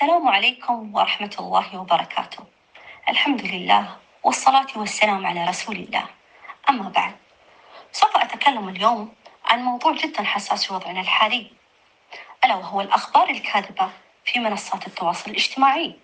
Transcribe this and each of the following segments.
السلام عليكم ورحمة الله وبركاته. الحمد لله والصلاة والسلام على رسول الله. أما بعد، سوف أتكلم اليوم عن موضوع جدا حساس في وضعنا الحالي، ألا وهو الأخبار الكاذبة في منصات التواصل الاجتماعي.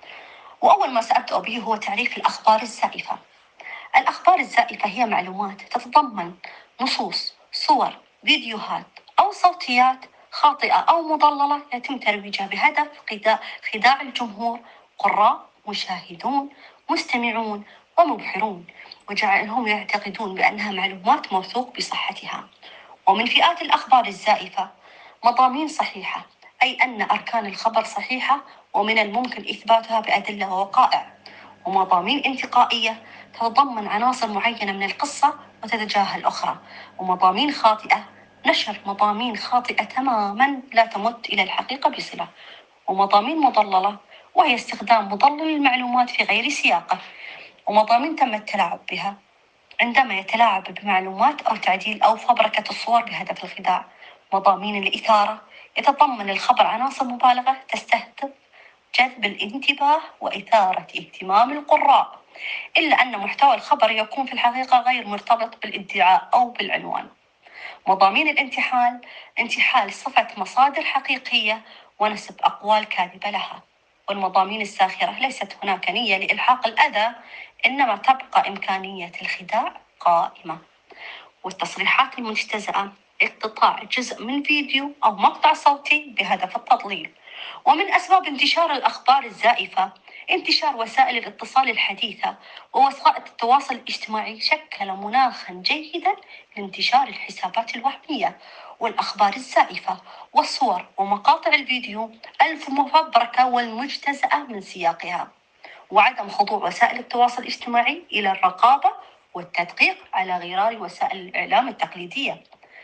وأول ما سأبدأ به هو تعريف الأخبار الزائفة. الأخبار الزائفة هي معلومات تتضمن نصوص، صور، فيديوهات أو صوتيات خاطئة أو مضللة يتم ترويجها بهدف خداع الجمهور، قراء، مشاهدون، مستمعون ومبحرون، وجعلهم يعتقدون بأنها معلومات موثوق بصحتها. ومن فئات الأخبار الزائفة مضامين صحيحة، أي أن أركان الخبر صحيحة ومن الممكن إثباتها بأدلة ووقائع. ومضامين انتقائية تتضمن عناصر معينة من القصة وتتجاهل أخرى. ومضامين خاطئة، نشر مضامين خاطئة تماما لا تمت إلى الحقيقة بصلة. ومضامين مضللة، وهي استخدام مضلل المعلومات في غير سياقه. ومضامين تم التلاعب بها، عندما يتلاعب بمعلومات أو تعديل أو فبركة الصور بهدف الخداع. مضامين الإثارة، يتضمن الخبر عناصر مبالغة تستهدف جذب الانتباه وإثارة اهتمام القراء، إلا أن محتوى الخبر يكون في الحقيقة غير مرتبط بالادعاء أو بالعنوان. مضامين الانتحال، انتحال صفة مصادر حقيقية ونسب أقوال كاذبة لها. والمضامين الساخرة، ليست هناك نية لإلحاق الأذى، إنما تبقى إمكانية الخداع قائمة. والتصريحات المجتزأة، اقتطاع جزء من فيديو أو مقطع صوتي بهدف التضليل. ومن أسباب انتشار الأخبار الزائفة انتشار وسائل الاتصال الحديثة ووسائل التواصل الاجتماعي، شكل مناخا جيدا لانتشار الحسابات الوهمية والأخبار الزائفة والصور ومقاطع الفيديو المفبركة والمجتزأة من سياقها. وعدم خضوع وسائل التواصل الاجتماعي إلى الرقابة والتدقيق على غرار وسائل الإعلام التقليدية.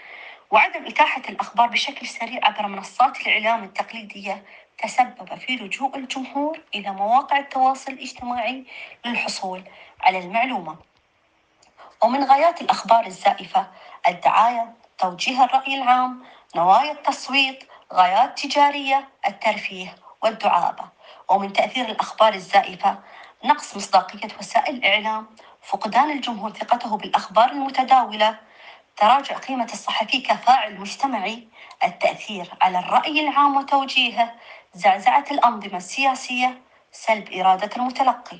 وعدم إتاحة الأخبار بشكل سريع عبر منصات الإعلام التقليدية تسبب في لجوء الجمهور إلى مواقع التواصل الاجتماعي للحصول على المعلومة. ومن غايات الأخبار الزائفة الدعاية، توجيه الرأي العام، نوايا التصويت، غايات تجارية، الترفيه والدعابة. ومن تأثير الأخبار الزائفة نقص مصداقية وسائل الإعلام، فقدان الجمهور ثقته بالأخبار المتداولة، تراجع قيمة الصحفي كفاعل مجتمعي، التأثير على الرأي العام وتوجيهه، زعزعة الأنظمة السياسية، سلب إرادة المتلقي.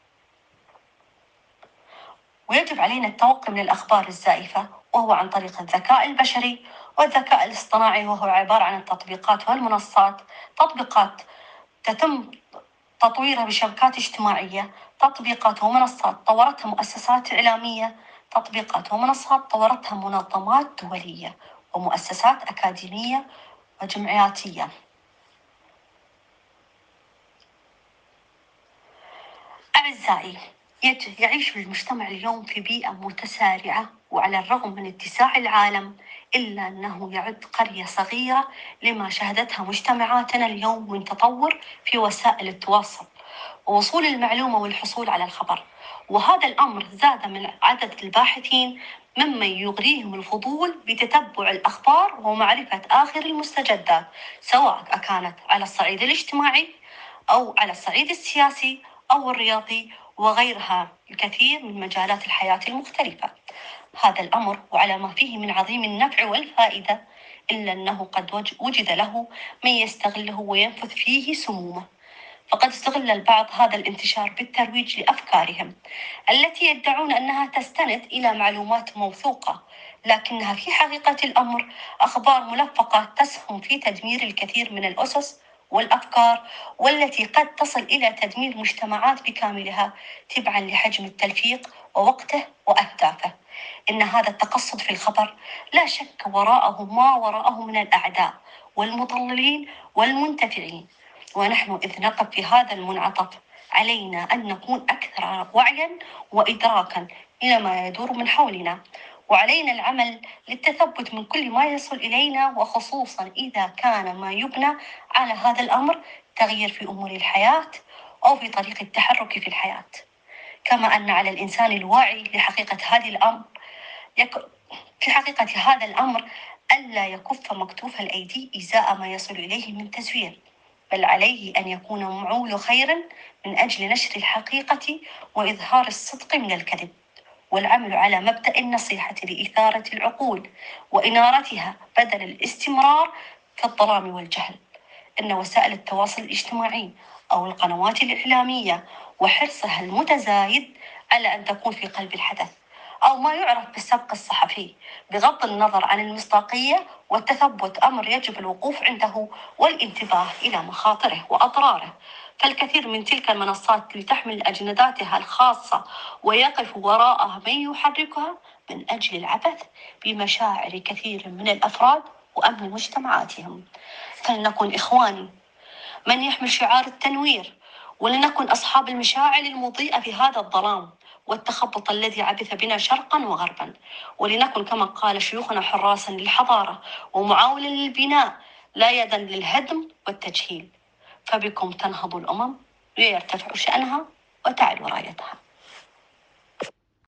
ويجب علينا التوقي من الأخبار الزائفة، وهو عن طريق الذكاء البشري والذكاء الاصطناعي، وهو عبارة عن التطبيقات والمنصات. تطبيقات تتم تطويرها بشبكات اجتماعية، تطبيقات ومنصات طورتها مؤسسات إعلامية، تطبيقات ومنصات طورتها منظمات دولية ومؤسسات أكاديمية وجمعياتية. أعزائي، يعيش المجتمع اليوم في بيئة متسارعة، وعلى الرغم من اتساع العالم إلا أنه يعد قرية صغيرة لما شهدتها مجتمعاتنا اليوم من تطور في وسائل التواصل ووصول المعلومة والحصول على الخبر. وهذا الأمر زاد من عدد الباحثين ممن يغريهم الفضول بتتبع الأخبار ومعرفة آخر المستجدات، سواء كانت على الصعيد الاجتماعي أو على الصعيد السياسي أو الرياضي وغيرها الكثير من مجالات الحياة المختلفة. هذا الأمر وعلى ما فيه من عظيم النفع والفائدة، إلا أنه قد وجد له من يستغله وينفث فيه سمومه. فقد استغل البعض هذا الانتشار بالترويج لأفكارهم التي يدعون أنها تستند إلى معلومات موثوقة، لكنها في حقيقة الأمر أخبار ملفقة تسهم في تدمير الكثير من الأسس والأفكار، والتي قد تصل إلى تدمير مجتمعات بكاملها تبعا لحجم التلفيق ووقته وأهدافه. إن هذا التقصد في الخبر لا شك وراءه ما وراءه من الأعداء والمضللين والمنتفعين. ونحن إذ نقف في هذا المنعطف علينا أن نكون أكثر وعيا وإدراكا إلى ما يدور من حولنا، وعلينا العمل للتثبت من كل ما يصل إلينا، وخصوصا إذا كان ما يبنى على هذا الأمر تغيير في أمور الحياة أو في طريق التحرك في الحياة. كما أن على الإنسان الواعي لحقيقة هذه الأمر في حقيقة هذا الأمر ألا يكف مكتوف الأيدي إزاء ما يصل إليه من تزوير، بل عليه أن يكون معول خير من أجل نشر الحقيقة وإظهار الصدق من الكذب، والعمل على مبدأ النصيحة لإثارة العقول وإنارتها بدل الاستمرار في الظلام والجهل. إن وسائل التواصل الاجتماعي أو القنوات الإعلامية وحرصها المتزايد على أن تكون في قلب الحدث، أو ما يعرف بالسبق الصحفي، بغض النظر عن المصداقية والتثبت، أمر يجب الوقوف عنده والانتباه إلى مخاطره وأضراره. فالكثير من تلك المنصات لتحمل أجنداتها الخاصة ويقف وراءها من يحركها من أجل العبث بمشاعر كثير من الأفراد وأمن مجتمعاتهم. فلنكن إخواني من يحمل شعار التنوير، ولنكن أصحاب المشاعر المضيئة في هذا الظلام والتخبط الذي عبث بنا شرقا وغربا، ولنكن كما قال شيوخنا حراسا للحضارة ومعاولا للبناء لا يدا للهدم والتجهيل. فبكم تنهض الأمم ويرتفع شأنها وتعلو رايتها.